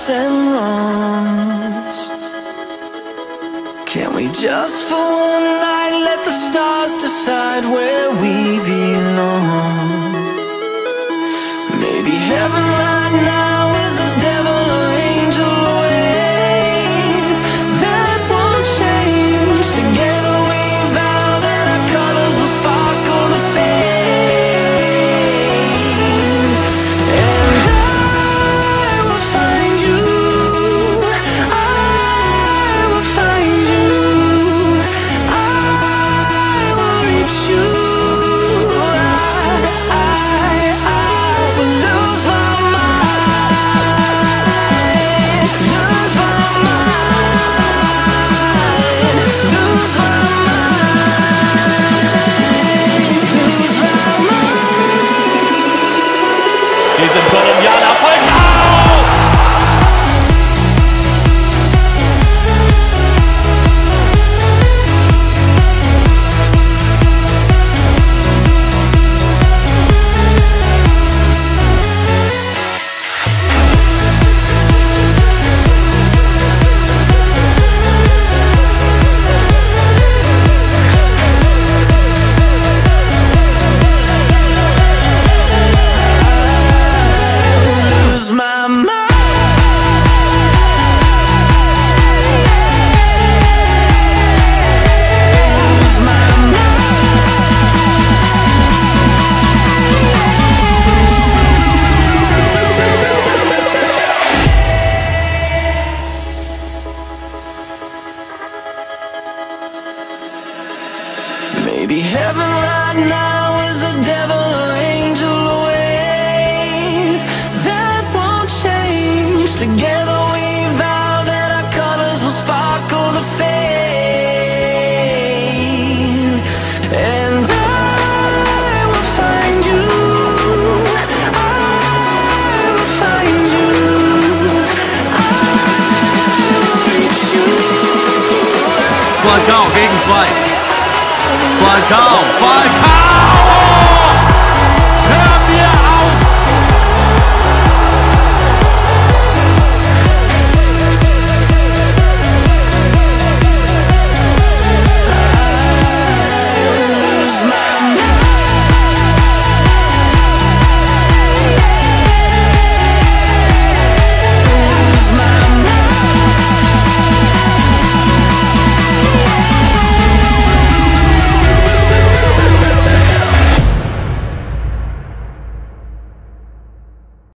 rights and wrongs. Can we just for one night let the stars decide where we belong? Maybe heaven right now is a devil or angel away. That won't change. Together we vow that our colors will sparkle the fame. And I will find you, I will find you, I will reach you. Diesen Kolumbianer folgt auf! Maybe heaven right now is a devil or angel away. That won't change. Together we vow that our colors will sparkle the fame. And I will find you, I will find you, I will reach you. Falcao gegen 2. Falcao!